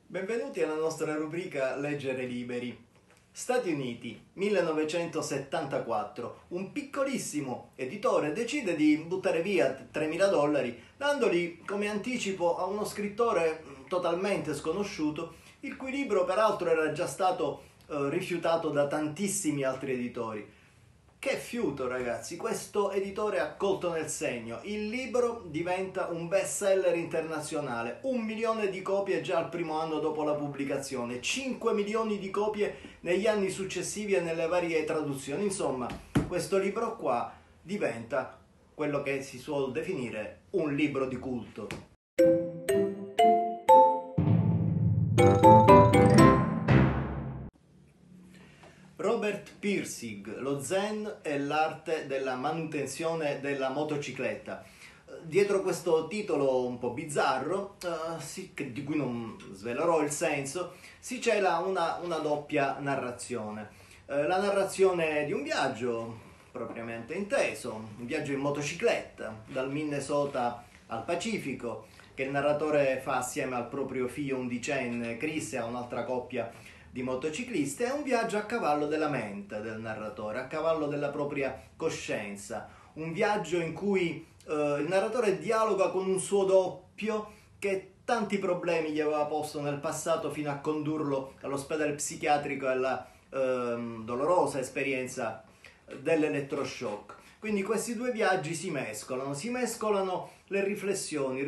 Benvenuti alla nostra rubrica Leggere Liberi. Stati Uniti, 1974. Un piccolissimo editore decide di buttare via $3.000 dandoli come anticipo a uno scrittore totalmente sconosciuto, il cui libro peraltro era già stato rifiutato da tantissimi altri editori. Che fiuto, ragazzi, questo editore ha colto nel segno. Il libro diventa un bestseller internazionale, 1 milione di copie già al primo anno dopo la pubblicazione, 5 milioni di copie negli anni successivi e nelle varie traduzioni. Insomma, questo libro qua diventa quello che si suol definire un libro di culto. Robert Pirsig, lo zen e l'arte della manutenzione della motocicletta. Dietro questo titolo un po' bizzarro, di cui non svelerò il senso, si cela una doppia narrazione. La narrazione di un viaggio, propriamente inteso, un viaggio in motocicletta, dal Minnesota al Pacifico, che il narratore fa assieme al proprio figlio undicenne Chris e a un'altra coppia di motociclisti. È un viaggio a cavallo della mente del narratore, a cavallo della propria coscienza, un viaggio in cui il narratore dialoga con un suo doppio che tanti problemi gli aveva posto nel passato fino a condurlo all'ospedale psichiatrico e alla dolorosa esperienza dell'elettroshock. Quindi questi due viaggi si mescolano le riflessioni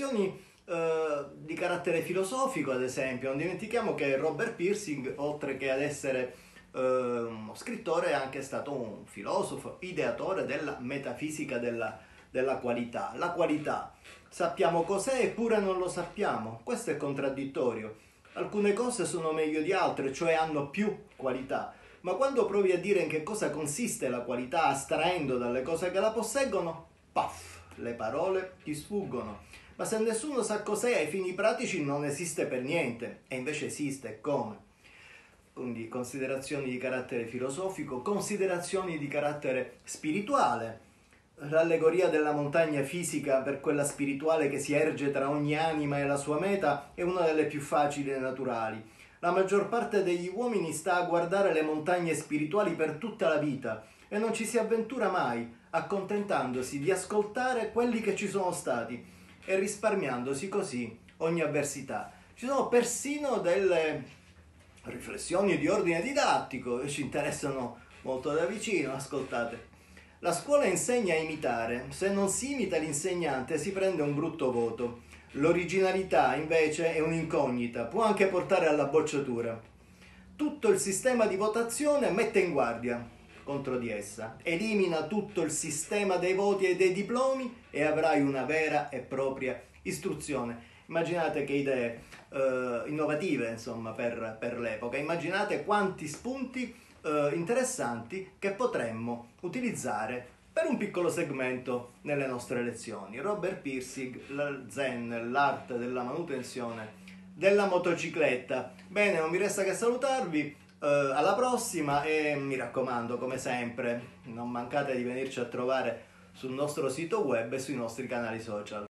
di carattere filosofico, ad esempio. Non dimentichiamo che Robert Pirsig, oltre che ad essere uno scrittore, è anche stato un filosofo, ideatore della metafisica della qualità. La qualità, sappiamo cos'è eppure non lo sappiamo. Questo è contraddittorio. Alcune cose sono meglio di altre, cioè hanno più qualità. Ma quando provi a dire in che cosa consiste la qualità, astraendo dalle cose che la posseggono, paf, le parole ti sfuggono. Ma se nessuno sa cos'è ai fini pratici non esiste per niente, e invece esiste, come? Quindi considerazioni di carattere filosofico, considerazioni di carattere spirituale, l'allegoria della montagna fisica per quella spirituale che si erge tra ogni anima e la sua meta è una delle più facili e naturali. La maggior parte degli uomini sta a guardare le montagne spirituali per tutta la vita e non ci si avventura mai, accontentandosi di ascoltare quelli che ci sono stati e risparmiandosi così ogni avversità. Ci sono persino delle riflessioni di ordine didattico che ci interessano molto da vicino. Ascoltate. La scuola insegna a imitare. Se non si imita l'insegnante si prende un brutto voto. L'originalità invece è un'incognita, può anche portare alla bocciatura. Tutto il sistema di votazione mette in guardia contro di essa, elimina tutto il sistema dei voti e dei diplomi e avrai una vera e propria istruzione. Immaginate che idee innovative, insomma, per l'epoca. Immaginate quanti spunti interessanti che potremmo utilizzare per un piccolo segmento nelle nostre lezioni. Robert Pirsig, la zen, l'arte della manutenzione della motocicletta. Bene, non mi resta che salutarvi. Alla prossima e mi raccomando, come sempre, non mancate di venirci a trovare sul nostro sito web e sui nostri canali social.